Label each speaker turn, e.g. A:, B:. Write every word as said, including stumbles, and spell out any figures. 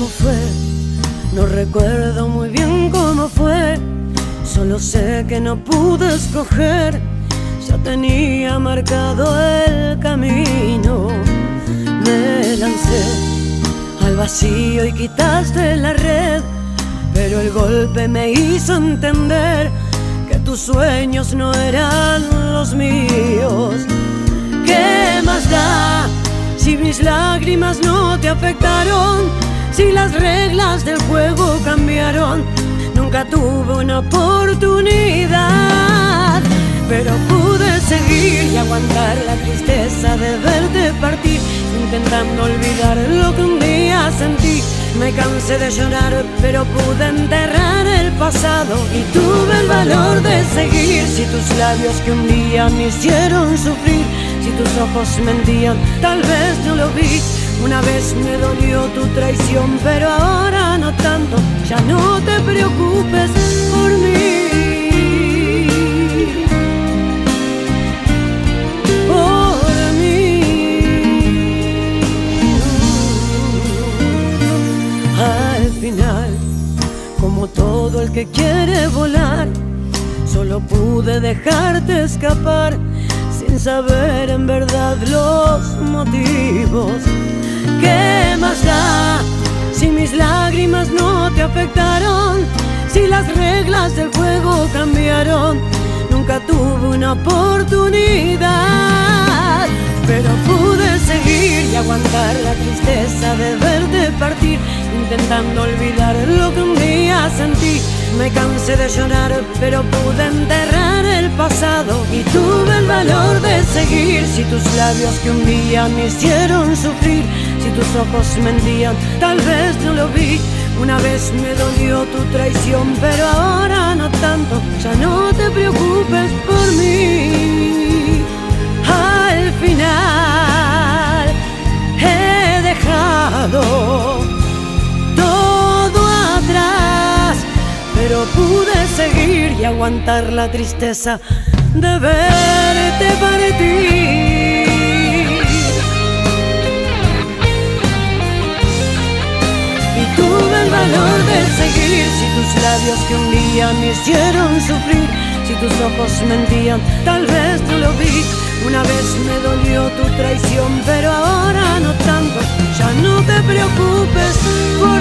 A: cómo fue, no recuerdo muy bien cómo fue. Solo sé que no pude escoger, ya tenía marcado el camino. Me lancé al vacío y quitaste la red, pero el golpe me hizo entender que tus sueños no eran los míos. ¿Qué más da si mis lágrimas no te afectaron? Si las reglas del juego cambiaron. Nunca tuve una oportunidad, pero pude seguir y aguantar la tristeza de verte partir, intentando olvidar lo que un día sentí. Me cansé de llorar, pero pude enterrar el pasado y tuve el valor de seguir. Si tus labios que un día me hicieron sufrir, si tus ojos mentían, tal vez no lo vi. Una vez me dolió tu traición, pero ahora no tanto. Ya no te preocupes por mí, por mí. Al final, como todo el que quiere volar, solo pude dejarte escapar sin saber en verdad los motivos. ¿Qué más da si mis lágrimas no te afectaron? Si las reglas del juego cambiaron. Nunca tuve una oportunidad, pero pude seguir y aguantar la tristeza de verte partir, intentando olvidar lo que un día sentí. Me cansé de llorar, pero pude enterrar el pasado y tuve el valor de seguir. Si tus labios que un día me hicieron sufrir, si tus ojos mentían, tal vez no lo vi. Una vez me dolió tu traición, pero ahora no tanto. Ya no te preocupes por mí. Al final he dejado todo atrás, pero pude seguir y aguantar la tristeza de verte partir. Tuve el valor de seguir. Si tus labios que un día me hicieron sufrir, si tus ojos mentían, tal vez no lo vi. Una vez me dolió tu traición, pero ahora no tanto. Ya no te preocupes por